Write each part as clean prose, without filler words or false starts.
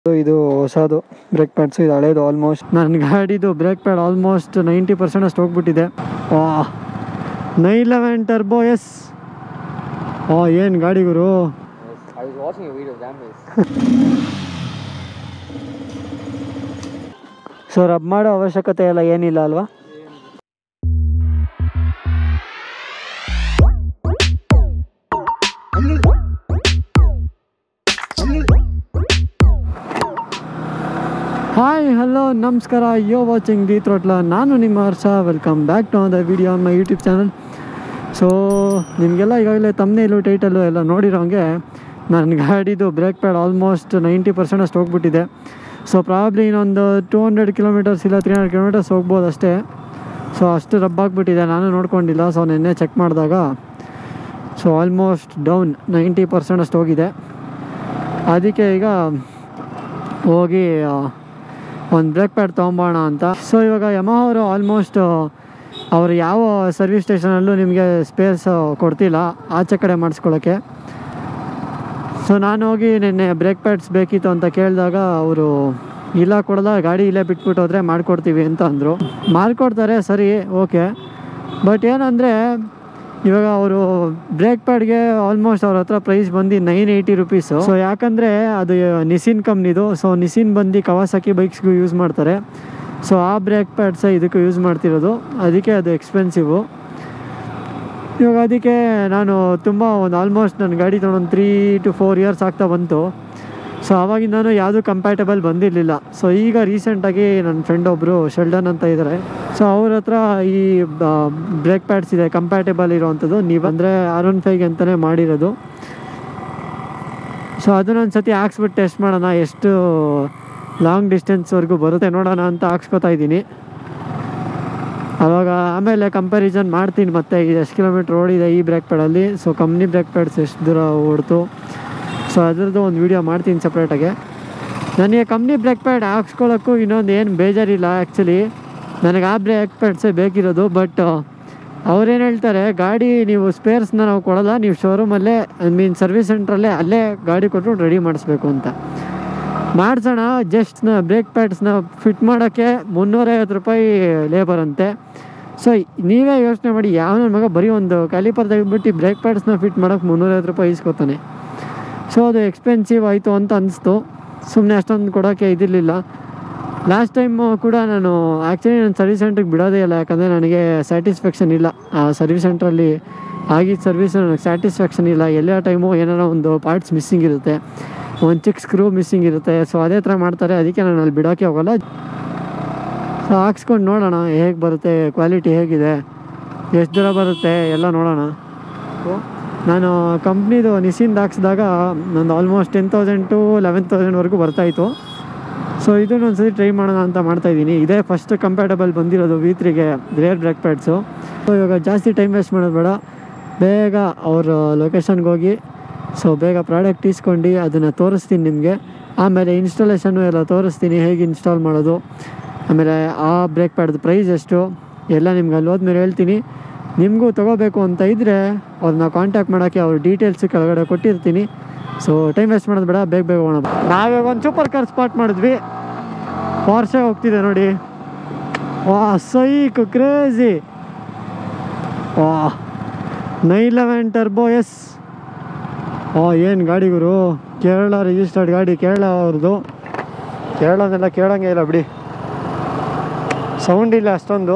ಇದು ಹೊಸದು brake pads, ಇದು ಹಳೇದು ಆಲ್ಮೋಸ್ಟ್. ನನ್ನ ಗಾಡಿದು ಬ್ರೇಕ್ ಪ್ಯಾಡ್ ಆಲ್ಮೋಸ್ಟ್ 90% ಅಷ್ಟು ಹೋಗ್ಬಿಟ್ಟಿದೆ. 911 ಟರ್ಬೋ ಎಸ್. ಏನು ಗಾಡಿ ಗುರು. ಸೊ ರಬ್ ಮಾಡೋ ಅವಶ್ಯಕತೆ ಎಲ್ಲ ಏನಿಲ್ಲ ಅಲ್ವಾ? ಹಾಯ್ ಹಲೋ ನಮಸ್ಕಾರ, ಯೋ ವಾಚಿಂಗ್ ದಿ ಥ್ರೋಟ್ಲ. ನಾನು ನಿಮ್ಮ Harsha. Welcome back to the video on my YouTube channel. So ನಿಮಗೆಲ್ಲ ಈಗಾಗಲೇ ತಮ್ಮನೇಲು ಟೈಟಲ್ಲು ಎಲ್ಲ ನೋಡಿರೋಂಗೆ ನನ್ನ ಗಾಡಿದು ಬ್ರೇಕ್ ಪ್ಯಾಡ್ ಆಲ್ಮೋಸ್ಟ್ 90% ಅಷ್ಟು ಹೋಗ್ಬಿಟ್ಟಿದೆ. ಸೊ ಪ್ರಾಬ್ಲಿ ಇನ್ನೊಂದು 200 ಕಿಲೋಮೀಟರ್ಸ್ ಇಲ್ಲ 300 ಕಿಲೋಮೀಟರ್ಸ್ ಹೋಗ್ಬೋದು ಅಷ್ಟೇ. ಸೊ ಅಷ್ಟು ರಬ್ಬಾಗ್ಬಿಟ್ಟಿದೆ, ನಾನು ನೋಡ್ಕೊಂಡಿಲ್ಲ. ಸೊ ನೆನ್ನೆ ಚೆಕ್ ಮಾಡಿದಾಗ ಸೊ ಆಲ್ಮೋಸ್ಟ್ ಡೌನ್ 90% ಅಷ್ಟು ಹೋಗಿದೆ. ಅದಕ್ಕೆ ಈಗ ಹೋಗಿ ಒಂದು ಬ್ರೇಕ್ ಪ್ಯಾಡ್ ತೊಗೊಂಬೋಣ ಅಂತ. ಸೊ ಇವಾಗ ಯಮಹ ಅವರು ಆಲ್ಮೋಸ್ಟ್ ಅವರು ಯಾವ ಸರ್ವಿಸ್ ಸ್ಟೇಷನಲ್ಲೂ ನಿಮಗೆ ಸ್ಪೇಸ್ ಕೊಡ್ತಿಲ್ಲ ಆಚೆ ಕಡೆ ಮಾಡಿಸ್ಕೊಳ್ಳೋಕ್ಕೆ. ಸೊ ನಾನು ಹೋಗಿ ನಿನ್ನೆ ಬ್ರೇಕ್ ಪ್ಯಾಡ್ಸ್ ಬೇಕಿತ್ತು ಅಂತ ಕೇಳಿದಾಗ ಅವರು ಇಲ್ಲ ಕೊಡಲ್ಲ, ಗಾಡಿ ಇಲ್ಲೇ ಬಿಟ್ಬಿಟ್ಟು ಹೋದರೆ ಮಾಡಿಕೊಡ್ತೀವಿ ಅಂತ ಅಂದರು. ಮಾಡಿಕೊಡ್ತಾರೆ, ಸರಿ ಓಕೆ. ಬಟ್ ಏನಂದರೆ ಇವಾಗ ಅವರು ಬ್ರೇಕ್ ಪ್ಯಾಡ್ಗೆ ಆಲ್ಮೋಸ್ಟ್ ಅವ್ರ ಹತ್ರ ಪ್ರೈಸ್ ಬಂದು 980 ರುಪೀಸು. ಸೊ ಯಾಕಂದರೆ ಅದು ನಿಸಿನ್ ಕಂಪ್ನಿದು. ಸೊ ನಿಸಿನ್ ಬಂದು ಕವಾಸಕಿ ಬೈಕ್ಸ್ಗೂ ಯೂಸ್ ಮಾಡ್ತಾರೆ. ಸೊ ಆ ಬ್ರೇಕ್ ಪ್ಯಾಡ್ಸೇ ಇದಕ್ಕೂ ಯೂಸ್ ಮಾಡ್ತಿರೋದು, ಅದಕ್ಕೆ ಅದು ಎಕ್ಸ್ಪೆನ್ಸಿವು. ಇವಾಗ ಅದಕ್ಕೆ ನಾನು ತುಂಬ ಒಂದು ಆಲ್ಮೋಸ್ಟ್ ನನ್ನ ಗಾಡಿ ತೊಗೊಂಡು 3 to 4 ಇಯರ್ಸ್ ಆಗ್ತಾ ಬಂತು. ಸೊ ಆವಾಗಿಂದನೂ ಯಾವುದೂ ಕಂಪ್ಯಾಟಬಲ್ ಬಂದಿರಲಿಲ್ಲ. ಸೊ ಈಗ ರೀಸೆಂಟಾಗಿ ನನ್ನ ಫ್ರೆಂಡ್ ಒಬ್ಬರು ಶೆಲ್ಡನ್ ಅಂತ ಇದ್ದಾರೆ. ಸೊ ಅವ್ರ ಹತ್ರ ಈ ಬ್ರೇಕ್ ಪ್ಯಾಡ್ಸ್ ಇದೆ ಕಂಪ್ಯಾಟಬಲ್ ಇರೋವಂಥದ್ದು. ನೀವು ಅಂದರೆ R15 ಅಂತಲೇ ಮಾಡಿರೋದು. ಸೊ ಅದನ್ನೊಂದು ಸತಿ ಹಾಕ್ಸ್ಬಿಟ್ಟು ಟೆಸ್ಟ್ ಮಾಡೋಣ, ಎಷ್ಟು ಲಾಂಗ್ ಡಿಸ್ಟೆನ್ಸ್ವರೆಗೂ ಬರುತ್ತೆ ನೋಡೋಣ ಅಂತ ಹಾಕ್ಸ್ಕೊತಾ ಇದ್ದೀನಿ. ಆವಾಗ ಆಮೇಲೆ ಕಂಪ್ಯಾರಿಸನ್ ಮಾಡ್ತೀನಿ ಮತ್ತೆ ಎಷ್ಟು ಕಿಲೋಮೀಟ್ರ್ ಓಡಿದೆ ಈ ಬ್ರೇಕ್ ಪ್ಯಾಡಲ್ಲಿ. ಸೊ ಕಂಪ್ನಿ ಬ್ರೇಕ್ ಪ್ಯಾಡ್ಸ್ ಎಷ್ಟು ದೂರ ಓಡ್ತು, ಸೊ ಅದರದ್ದು ಒಂದು ವೀಡಿಯೋ ಮಾಡ್ತೀನಿ ಸಪ್ರೇಟಾಗೆ. ನನಗೆ ಕಂಪ್ನಿ ಬ್ರೇಕ್ ಪ್ಯಾಡ್ ಹಾಕ್ಸ್ಕೊಳ್ಳೋಕ್ಕೂ ಇನ್ನೊಂದು ಏನು ಬೇಜಾರಿಲ್ಲ. ಆ್ಯಕ್ಚುಲಿ ನನಗೆ ಆ ಬ್ರೇಕ್ ಪ್ಯಾಡ್ಸೇ ಬೇಕಿರೋದು. ಬಟ್ ಅವ್ರೇನು ಹೇಳ್ತಾರೆ, ಗಾಡಿ ನೀವು ಸ್ಪೇರ್ಸ್ನ ನಾವು ಕೊಡೋಲ್ಲ, ನೀವು ಶೋರೂಮಲ್ಲೇ ಸರ್ವಿಸ್ ಸೆಂಟ್ರಲ್ಲೇ ಅಲ್ಲೇ ಗಾಡಿ ಕೊಟ್ಟು ರೆಡಿ ಮಾಡಿಸ್ಬೇಕು ಅಂತ. ಮಾಡಿಸೋಣ, ಜಸ್ಟ್ ಬ್ರೇಕ್ ಪ್ಯಾಡ್ಸ್ನ ಫಿಟ್ ಮಾಡೋಕ್ಕೆ 350 ರೂಪಾಯಿ ಲೇಬರ್ ಅಂತೆ. ಸೊ ನೀವೇ ಯೋಚನೆ ಮಾಡಿ, ಯಾವ ನನ್ನ ಮಗ ಬರೀ ಒಂದು ಕ್ಯಾಲಿಪರ್ ತೆಗೆದ್ಬಿಟ್ಟು ಬ್ರೇಕ್ ಪ್ಯಾಡ್ಸ್ನ ಫಿಟ್ ಮಾಡೋಕ್ಕೆ 350 ರೂಪಾಯಿ ಇಸ್ಕೊತಾನೆ. ಸೊ ಅದು ಎಕ್ಸ್ಪೆನ್ಸಿವ್ ಆಯಿತು ಅಂತ ಅನಿಸ್ತು. ಸುಮ್ಮನೆ ಅಷ್ಟೊಂದು ಕೊಡೋಕ್ಕೆ ಇದಿರಲಿಲ್ಲ. ಲಾಸ್ಟ್ ಟೈಮು ಕೂಡ ನಾನು ಆ್ಯಕ್ಚುಲಿ ನನ್ನ ಸರ್ವಿಸ್ ಸೆಂಟ್ರಿಗೆ ಬಿಡೋದೇ ಇಲ್ಲ, ಯಾಕಂದರೆ ನನಗೆ ಸ್ಯಾಟಿಸ್ಫ್ಯಾಕ್ಷನ್ ಇಲ್ಲ ಆ ಸರ್ವಿಸ್ ಸೆಂಟ್ರಲ್ಲಿ ಆಗಿದ್ದ ಸರ್ವಿಸ್ ನನಗೆ ಸ್ಯಾಟಿಸ್ಫ್ಯಾಕ್ಷನ್ ಇಲ್ಲ. ಎಲ್ಲ ಟೈಮು ಏನಾರ ಒಂದು ಪಾರ್ಟ್ಸ್ ಮಿಸ್ಸಿಂಗ್ ಇರುತ್ತೆ, ಒಂದು ಚಿಕ್ಕ ಸ್ಕ್ರೂ ಮಿಸ್ಸಿಂಗ್ ಇರುತ್ತೆ. ಸೊ ಅದೇ ಥರ ಮಾಡ್ತಾರೆ, ಅದಕ್ಕೆ ನಾನು ಅಲ್ಲಿ ಬಿಡೋಕ್ಕೆ ಹೋಗೋಲ್ಲ. ಸೊ ಹಾಕ್ಸ್ಕೊಂಡು ನೋಡೋಣ ಹೇಗೆ ಬರುತ್ತೆ, ಕ್ವಾಲಿಟಿ ಹೇಗಿದೆ, ಎಷ್ಟು ದೂರ ಬರುತ್ತೆ ಎಲ್ಲ ನೋಡೋಣ. ನಾನು ಕಂಪ್ನಿದು ನಿಸಿಂದ ಹಾಕ್ಸಿದಾಗ ನಂದು ಆಲ್ಮೋಸ್ಟ್ 10,000 to 11,000ವರೆಗೂ ಬರ್ತಾಯಿತ್ತು. ಸೊ ಇದನ್ನು ಒಂದು ಸತಿ ಟ್ರೈ ಮಾಡೋಣ ಅಂತ ಮಾಡ್ತಾಯಿದ್ದೀನಿ. ಇದೇ ಫಸ್ಟ್ ಕಂಪ್ಯಾಟಬಲ್ ಬಂದಿರೋದು V3ಗೆ ರೇರ್ ಬ್ರೇಕ್ ಪ್ಯಾಡ್ಸು. ಸೊ ಇವಾಗ ಜಾಸ್ತಿ ಟೈಮ್ ವೇಸ್ಟ್ ಮಾಡೋದು ಬೇಡ, ಬೇಗ ಅವ್ರ ಲೊಕೇಶನ್ಗೆ ಹೋಗಿ ಸೊ ಬೇಗ ಪ್ರಾಡಕ್ಟ್ ಇಸ್ಕೊಂಡು ಅದನ್ನು ತೋರಿಸ್ತೀನಿ ನಿಮಗೆ. ಆಮೇಲೆ ಇನ್ಸ್ಟಾಲೇಷನ್ನು ಎಲ್ಲ ತೋರಿಸ್ತೀನಿ, ಹೇಗೆ ಇನ್ಸ್ಟಾಲ್ ಮಾಡೋದು, ಆಮೇಲೆ ಆ ಬ್ರೇಕ್ ಪ್ಯಾಡ್ದು ಪ್ರೈಸ್ ಎಷ್ಟು ಎಲ್ಲ ನಿಮ್ಗೆ ಅಲ್ಲಿ ಹೋದ್ಮೇಲೆ ಹೇಳ್ತೀನಿ. ನಿಮಗೂ ತೊಗೋಬೇಕು ಅಂತ ಇದ್ದರೆ ಅವ್ರನ್ನ ಕಾಂಟ್ಯಾಕ್ಟ್ ಮಾಡೋಕ್ಕೆ ಅವ್ರ ಡೀಟೇಲ್ಸು ಕೆಳಗಡೆ ಕೊಟ್ಟಿರ್ತೀನಿ. ಸೊ ಟೈಮ್ ವೇಸ್ಟ್ ಮಾಡೋದು ಬೇಡ, ಬೇಗ ಬೇಗ ಹೋಗೋಣ. ನಾವೀಗ ಒಂದು ಸೂಪರ್ ಕಾರ್ ಸ್ಪಾಟ್ ಮಾಡಿದ್ವಿ. ಪಾರ್ಷೆ ಹೋಗ್ತಿದೆ ನೋಡಿ. Psych crazy. 911 turbo S. ಏನು ಗಾಡಿ ಗುರು, ಕೇರಳ ರಿಜಿಸ್ಟರ್ಡ್ ಗಾಡಿ, ಕೇರಳ ಅವ್ರದ್ದು. ಕೇರಳನೆಲ್ಲ ಕೇಳೋಂಗೆ ಇಲ್ಲ ಬಿಡಿ, ಸೌಂಡ್ ಇಲ್ಲ ಅಷ್ಟೊಂದು.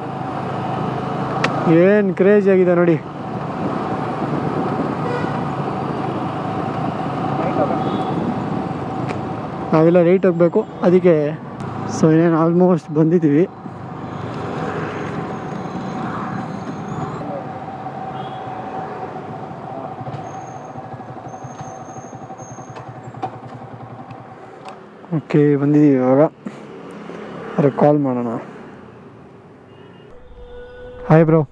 ಏನು ಕ್ರೇಜಿ ಆಗಿದೆ ನೋಡಿ. ನಾವೆಲ್ಲ ರೈಟ್ ಹೋಗಬೇಕು ಅದಕ್ಕೆ. ಸೊ ಇನ್ನೇನು ಆಲ್ಮೋಸ್ಟ್ ಬಂದಿದ್ದೀವಿ. ಓಕೆ ಬಂದಿದ್ದೀವಿ. ಇವಾಗ ಅವ್ರಿಗೆ ಕಾಲ್ ಮಾಡೋಣ. Hi bro.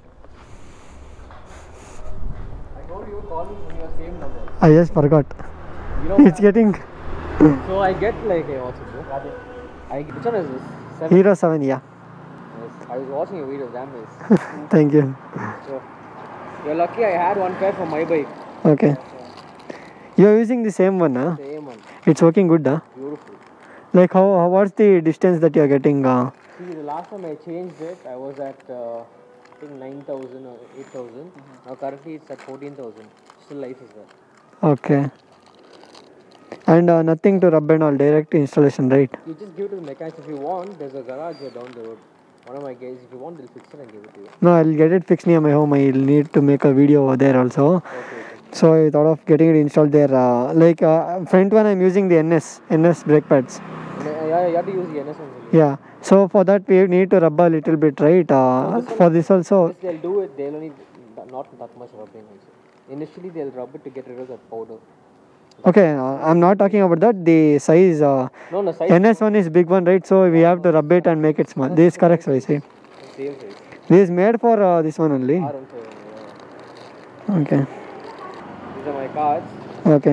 I just forgot. It's getting. So I get like a what's it? Which one is this? Hero 7, yeah. Yes, I was watching your video, damn nice. Thank you. So you're lucky I had one pair for my bike. Okay. You're using the same one, huh? Same one. It's working good, huh? Beautiful. Like what's the distance that you're getting? See, the last time I changed it, I was at I think 9,000 or 8,000. Now currently it's at 14,000. Still life is there. Okay. And nothing to rub and all, direct installation, right? You just give it to the mechanics if you want. There's a garage here down the road. One of my guys, if you want, they'll fix it and give it to you. No, I'll get it fixed near my home. I'll need to make a video over there also. Okay. So I thought of getting it installed there. Front one I'm using the NS brake pads. Yeah, you have to use the NS ones only. Yeah. So for that we need to rub a little bit, right? For this also. Yes, they'll do it. They'll only not that much rubbing also. Initially, they'll rub it to get rid of that powder. Okay, I'm not talking about that. The size. No, size. NS one is big one, right? So we have to rub it and make it small. This is correct size. Same size. This is made for this one only. R17, yeah. Okay. These are my cards. Okay.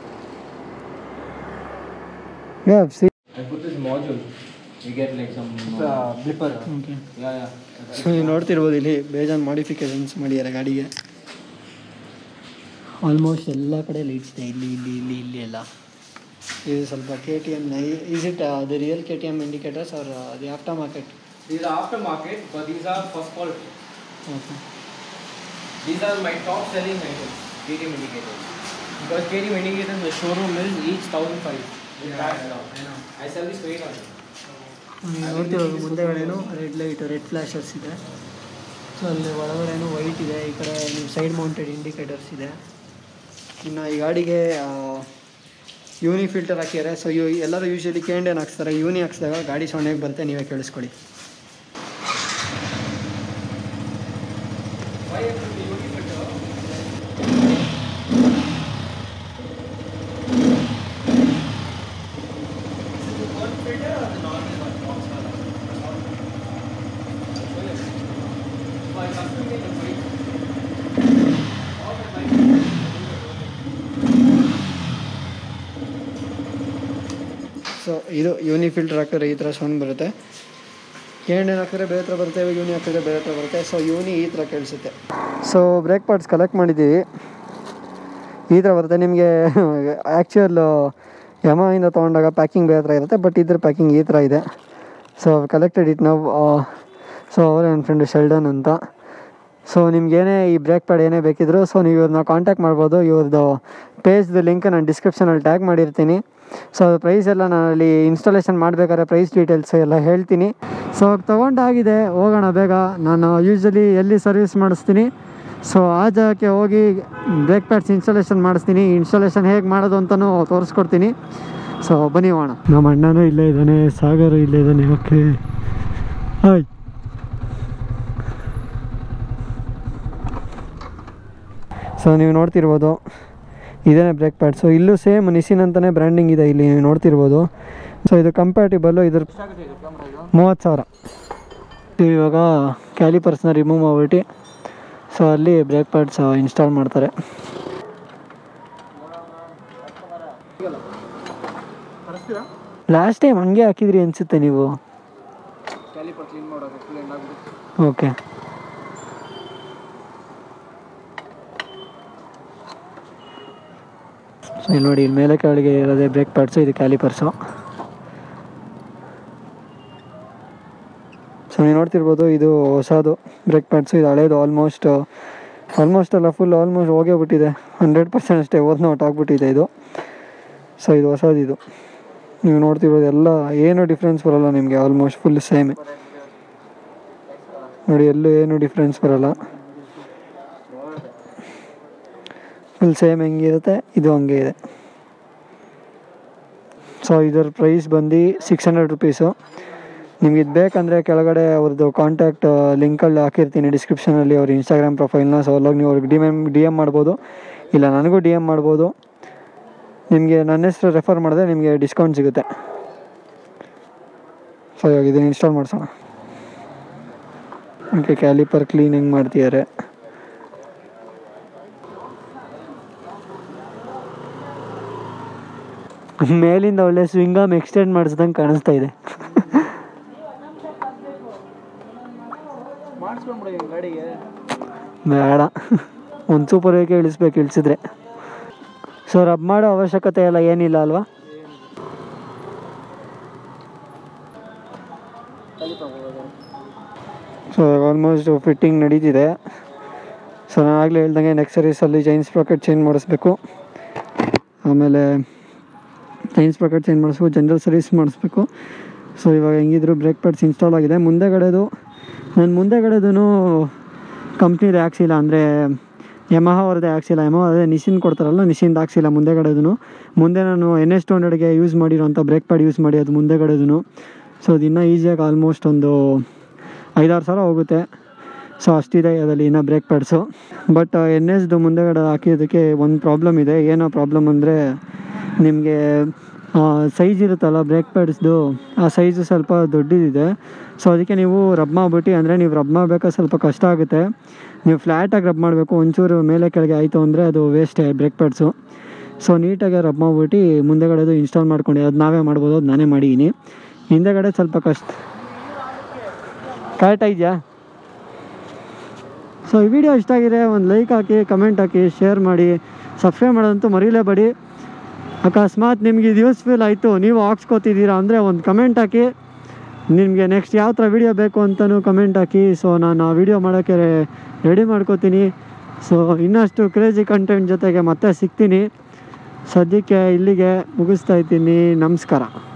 Yeah, see. I put this module. You get like some blipper. Okay. Yeah. So ನೀವು ನೋಡ್ತಿರ್ಬೋದು ಇಲ್ಲಿ ಬೇಜಾನ್ modifications ಮಾಡಿದ್ದಾರೆ ಗಾಡಿಗೆ. Almost ಎಲ್ಲ ಕಡೆ lights ಇದೆ, ಇಲ್ಲಿ ಎಲ್ಲ. ಇದು ಸ್ವಲ್ಪ KTM. Is it the real KTM indicators or the aftermarket? These are aftermarket, but these are first quality. Okay. These are my top selling items, KTM indicators. Because KTM indicators, the showroom is each 1,500. I sell this for 800. ನೋಡ್ತಿರೋದು ಮುಂದೆಗಡೆನೂ red flashers ಇದೆ. So ಅಲ್ಲಿ ಒಳಗಡೆನೂ white ಇದೆ. ಈ ಕಡೆ ನಿಮ್ಮ side mounted indicators ಇದೆ. ಇನ್ನು ಈ ಗಾಡಿಗೆ ಯೂನಿ ಫಿಲ್ಟರ್ ಹಾಕಿದ್ದಾರೆ. ಸೊ ಎಲ್ಲರೂ ಯೂಶಲಿ ಕೇಂಡೇನು ಹಾಕ್ಸ್ತಾರೆ. ಯೂನಿ ಹಾಕ್ಸಿದಾಗ ಗಾಡಿ ಸೌಂಡ್ ಹೇಗೆ ಬರುತ್ತೆ ನೀವೇ ಕೇಳಿಸ್ಕೊಳ್ಳಿ. ಸೊ ಇದು ಯೂನಿ ಫಿಲ್ಟರ್ ಹಾಕಿದ್ರೆ ಈ ಥರ ಸೌಂಡ್ ಬರುತ್ತೆ. ಕೇಂಡೇನು ಹಾಕಿದ್ರೆ ಬೇರೆ ಥರ ಬರುತ್ತೆ, ಯೂನಿ ಹಾಕಿದ್ರೆ ಬೇರೆ ಥರ ಬರುತ್ತೆ. ಸೊ ಯೂನಿ ಈ ಥರ ಕೇಳಿಸುತ್ತೆ. ಸೊ ಬ್ರೇಕ್ ಪಾರ್ಟ್ಸ್ ಕಲೆಕ್ಟ್ ಮಾಡಿದ್ದೀವಿ. ಈ ಥರ ಬರುತ್ತೆ. ನಿಮಗೆ ಆ್ಯಕ್ಚುಯಲ್ ಯಮಹಿಂದ ತೊಗೊಂಡಾಗ ಪ್ಯಾಕಿಂಗ್ ಬೇರೆ ಥರ ಇರುತ್ತೆ, ಬಟ್ ಇದ್ರ ಪ್ಯಾಕಿಂಗ್ ಈ ಥರ ಇದೆ. ಸೊ ಕಲೆಕ್ಟೆಡ್ ಇಟ್ ನಾವು. ಸೊ ಅವರೇ ನನ್ನ ಫ್ರೆಂಡು ಶೆಲ್ಡನ್ ಅಂತ. ಸೊ ನಿಮ್ಗೇನೇ ಈ ಬ್ರೇಕ್ ಪ್ಯಾಡ್ ಏನೇ ಬೇಕಿದ್ರು ಸೊ ನೀವು ಇವ್ರನ್ನ ಕಾಂಟ್ಯಾಕ್ಟ್ ಮಾಡ್ಬೋದು. ಇವ್ರದ್ದು ಪೇಜ್ದು ಲಿಂಕ್ ನಾನು ಡಿಸ್ಕ್ರಿಪ್ಷನಲ್ಲಿ ಟ್ಯಾಗ್ ಮಾಡಿರ್ತೀನಿ. ಸೊ ಪ್ರೈಸ್ ಎಲ್ಲ ನಾನು ಅಲ್ಲಿ ಇನ್ಸ್ಟಾಲೇಷನ್ ಮಾಡಬೇಕಾದ್ರೆ ಪ್ರೈಸ್ ಡೀಟೇಲ್ಸ್ ಎಲ್ಲ ಹೇಳ್ತೀನಿ. ಸೊ ತೊಗೊಂಡಾಗಿದೆ, ಹೋಗೋಣ ಬೇಗ. ನಾನು ಯೂಶ್ವಲಿ ಎಲ್ಲಿ ಸರ್ವಿಸ್ ಮಾಡಿಸ್ತೀನಿ ಸೊ ಆ ಜಾಗಕ್ಕೆ ಹೋಗಿ ಬ್ರೇಕ್ ಪ್ಯಾಡ್ಸ್ ಇನ್ಸ್ಟಾಲೇಷನ್ ಮಾಡಿಸ್ತೀನಿ. ಇನ್ಸ್ಟಾಲೇಷನ್ ಹೇಗೆ ಮಾಡೋದು ಅಂತಲೂ ತೋರಿಸ್ಕೊಡ್ತೀನಿ. ಸೊ ಬನ್ನಿ ಹೋಗೋಣ. ನಮ್ಮ ಅಣ್ಣನೂ ಇಲ್ಲೇ ಇದ್ದಾನೆ, ಸಾಗರು ಇಲ್ಲೇ ಇದ್ದಾನೆ. Okay, hi. ಸೊ ನೀವು ನೋಡ್ತಿರ್ಬೋದು ಇದೇನೇ ಬ್ರೇಕ್ ಪ್ಯಾಡ್. ಸೊ ಇಲ್ಲೂ ಸೇಮ್ ನಿಸಿನ್ ಅಂತಲೇ ಬ್ರ್ಯಾಂಡಿಂಗ್ ಇದೆ ಇಲ್ಲಿ ನೀವು ನೋಡ್ತಿರ್ಬೋದು. ಸೊ ಇದು ಕಂಪ್ಯಾಟಿಬಲ್ಲು. ಇದ್ರ 30,000. ಇವಾಗ ಕ್ಯಾಲಿಪರ್ಸ್ನ ರಿಮೂವ್ ಮಾಡಿಬಿಟ್ಟು ಸೊ ಅಲ್ಲಿ ಬ್ರೇಕ್ ಪ್ಯಾಡ್ಸ್ ಇನ್ಸ್ಟಾಲ್ ಮಾಡ್ತಾರೆ. ಲಾಸ್ಟ್ ಟೈಮ್ ಹಂಗೆ ಹಾಕಿದ್ರಿ ಅನಿಸುತ್ತೆ ನೀವು. ಓಕೆ. ಸೊ ಇಲ್ಲಿ ನೋಡಿ, ಇಲ್ಲಿ ಮೇಲೆ ಕೆಳಗೆ ಇರೋದೇ ಬ್ರೇಕ್ ಪ್ಯಾಡ್ಸು, ಇದು ಕ್ಯಾಲಿಪರ್ಸು. ಸೊ ನೀವು ನೋಡ್ತಿರ್ಬೋದು ಇದು ಹೊಸದು ಬ್ರೇಕ್ ಪ್ಯಾಡ್ಸು, ಇದು ಹಳೇದು. ಆಲ್ಮೋಸ್ಟ್ ಅಲ್ಲ, ಆಲ್ಮೋಸ್ಟ್ ಹೋಗೇ ಬಿಟ್ಟಿದೆ. 100% ಅಷ್ಟೇ ಓದ್ನ ಹೊಟ್ಟಾಗ್ಬಿಟ್ಟಿದೆ ಇದು. ಸೊ ಇದು ಹೊಸದು. ಇದು ನೀವು ನೋಡ್ತಿರ್ಬೋದು ಎಲ್ಲ ಏನೂ ಡಿಫ್ರೆನ್ಸ್ ಬರೋಲ್ಲ ನಿಮಗೆ. ಆಲ್ಮೋಸ್ಟ್ ಫುಲ್ ಸೇಮೇ ನೋಡಿ, ಎಲ್ಲೂ ಏನೂ ಡಿಫ್ರೆನ್ಸ್ ಬರೋಲ್ಲ. ಫುಲ್ ಸೇಮ್ ಹೆಂಗಿರುತ್ತೆ ಇದು ಹಂಗೆ ಇದೆ. ಸೊ ಇದರ ಪ್ರೈಸ್ ಬಂದು 600 ರುಪೀಸು. ನಿಮ್ಗೆ ಇದು ಬೇಕಂದರೆ ಕೆಳಗಡೆ ಅವ್ರದ್ದು ಕಾಂಟ್ಯಾಕ್ಟ್ ಲಿಂಕಲ್ಲಿ ಹಾಕಿರ್ತೀನಿ ಡಿಸ್ಕ್ರಿಪ್ಷನಲ್ಲಿ, ಅವ್ರ ಇನ್ಸ್ಟಾಗ್ರಾಮ್ ಪ್ರೊಫೈಲ್ನ. ಸೊ ಅಲ್ಲಾಗಿ ನೀವು ಅವ್ರಿಗೆ ಡಿ ಎಮ್ ಮಾಡ್ಬೋದು, ಇಲ್ಲ ನನಗೂ ಡಿ ಎಮ್ ಮಾಡ್ಬೋದು. ನಿಮಗೆ ನನ್ನ ಹೆಸರು ರೆಫರ್ ಮಾಡಿದ್ರೆ ನಿಮಗೆ ಡಿಸ್ಕೌಂಟ್ ಸಿಗುತ್ತೆ. ಸೊ ಇವಾಗ ಇದನ್ನು ಇನ್ಸ್ಟಾಲ್ ಮಾಡಿಸೋಣ. ಓಕೆ, ಕ್ಯಾಲಿಪರ್ ಕ್ಲೀನಿಂಗ್ ಮಾಡ್ತಿದ್ದಾರೆ. ಮೇಲಿಂದ ಒಳ್ಳೆ ಸ್ವಿಂಗಮ್ ಎಕ್ಸ್ಟೆಂಡ್ ಮಾಡಿಸ್ದಂಗೆ ಕಾಣಿಸ್ತಾ ಇದೆ. ಬೇಡ, ಒಂದು ಸೂಪರ್ ವೇಗೆ ಇಳಿಸ್ಬೇಕು ಇಳಿಸಿದ್ರೆ. ಸೊ ರಬ್ ಮಾಡೋ ಅವಶ್ಯಕತೆ ಎಲ್ಲ ಏನಿಲ್ಲ ಅಲ್ವಾ? ಸೊ ಆಲ್ಮೋಸ್ಟ್ ಫಿಟ್ಟಿಂಗ್ ನಡೀತಿದೆ. ಸೊ ನಾನು ಆಗಲೇ ಹೇಳ್ದಂಗೆ ನೆಕ್ಸ್ಟ್ ಸರ್ವಿಸಲ್ಲಿ ಚೈನ್ ಸ್ಪ್ರಾಕೆಟ್ ಚೇಂಜ್ ಮಾಡಿಸ್ಬೇಕು, ಆಮೇಲೆ ಚೈನ್ ಸ್ಪ್ರಾಕೆಟ್ ಚೇಂಜ್ ಮಾಡಿಸ್ಬೇಕು, ಜನರಲ್ ಸರ್ವಿಸ್ ಮಾಡಿಸ್ಬೇಕು. ಸೊ ಇವಾಗ ಹೆಂಗಿದ್ರು ಬ್ರೇಕ್ ಪ್ಯಾಡ್ಸ್ ಇನ್ಸ್ಟಾಲ್ ಆಗಿದೆ. ಮುಂದೆಗಡೆದು ಕಂಪ್ನಿದು ಹಾಕ್ಸಿಲ್ಲ, ಅಂದರೆ ಯಮಹ ಅವ್ರದ್ದೇ ಹಾಕ್ಸಿಲ್ಲ. ಯಮಹ ಅದೇ ನಿಶಿನ್ ಕೊಡ್ತಾರಲ್ಲ, ನಿಶಿಂದ ಹಾಕ್ಸಿಲ್ಲ ಮುಂದೆಗಡೆದು. ಮುಂದೆ ನಾನು NS200ಗೆ ಯೂಸ್ ಮಾಡಿರೋಂಥ ಬ್ರೇಕ್ ಪ್ಯಾಡ್ ಯೂಸ್ ಮಾಡಿ ಅದು ಮುಂದೆಗಡೆದು. ಸೊ ಅದು ಇನ್ನೂ ಈಸಿಯಾಗಿ ಆಲ್ಮೋಸ್ಟ್ ಒಂದು 5-6 ಸಾವಿರ ಹೋಗುತ್ತೆ. ಸೊ ಅಷ್ಟಿದೆ ಅದರಲ್ಲಿ ಇನ್ನೂ ಬ್ರೇಕ್ ಪ್ಯಾಡ್ಸು. ಬಟ್ NSದು ಮುಂದೆಗಡೆ ಹಾಕಿದ್ದಕ್ಕೆ ಒಂದು ಪ್ರಾಬ್ಲಮ್ ಇದೆ. ಏನೋ ಪ್ರಾಬ್ಲಮ್ ಅಂದರೆ ನಿಮಗೆ ಸೈಜ್ ಇರುತ್ತಲ್ಲ ಬ್ರೇಕ್ ಪ್ಯಾಡ್ಸ್ದು, ಆ ಸೈಜು ಸ್ವಲ್ಪ ದೊಡ್ಡದಿದೆ. ಸೊ ಅದಕ್ಕೆ ನೀವು ರಬ್ ಮಾಡಿಬಿಟ್ಟು, ಅಂದರೆ ನೀವು ರಬ್ ಮಾಡಬೇಕಾದ್ರೆ ಸ್ವಲ್ಪ ಕಷ್ಟ ಆಗುತ್ತೆ. ನೀವು ಫ್ಲ್ಯಾಟಾಗಿ ರಬ್ ಮಾಡಬೇಕು. ಒಂಚೂರು ಮೇಲೆ ಕೆಳಗೆ ಆಯಿತು ಅಂದರೆ ಅದು ವೇಸ್ಟೇ ಬ್ರೇಕ್ ಪ್ಯಾಡ್ಸು. ಸೊ ನೀಟಾಗಿ ರಬ್ ಮಾಡಿಬಿಟ್ಟು ಮುಂದೆಗಡೆದು ಇನ್ಸ್ಟಾಲ್ ಮಾಡ್ಕೊಂಡು, ಅದು ನಾವೇ ಮಾಡ್ಬೋದು, ಅದು ನಾನೇ ಮಾಡಿದ್ದೀನಿ. ಹಿಂದೆಗಡೆ ಸ್ವಲ್ಪ ಕಷ್ಟ. ಕರೆಕ್ಟ್ ಇದೆಯಾ? ಸೊ ಈ ವಿಡಿಯೋ ಇಷ್ಟ ಆಗಿದೆ ಒಂದು ಲೈಕ್ ಹಾಕಿ, ಕಮೆಂಟ್ ಹಾಕಿ, ಶೇರ್ ಮಾಡಿ, ಸಬ್ಸ್ಕ್ರೈಬ್ ಮಾಡೋದಂತೂ ಮರೀಲೇಬೇಡಿ. ಅಕಸ್ಮಾತ್ ನಿಮಗೆ ಇದು ಯೂಸ್ಫುಲ್ ಆಯಿತು, ನೀವು ಹಾಕ್ಸ್ಕೊತಿದ್ದೀರಾ ಅಂದರೆ ಒಂದು ಕಮೆಂಟ್ ಹಾಕಿ. ನಿಮಗೆ ನೆಕ್ಸ್ಟ್ ಯಾವ ಥರ ವೀಡಿಯೋ ಬೇಕು ಅಂತಲೂ ಕಮೆಂಟ್ ಹಾಕಿ. ಸೊ ನಾನು ಆ ವಿಡಿಯೋ ಮಾಡೋಕ್ಕೆ ರೆಡಿ ಮಾಡ್ಕೋತೀನಿ. ಸೊ ಇನ್ನಷ್ಟು ಕ್ರೇಜಿ ಕಂಟೆಂಟ್ ಜೊತೆಗೆ ಮತ್ತೆ ಸಿಗ್ತೀನಿ. ಸದ್ಯಕ್ಕೆ ಇಲ್ಲಿಗೆ ಮುಗಿಸ್ತಾ ಇದ್ದೀನಿ. ನಮಸ್ಕಾರ.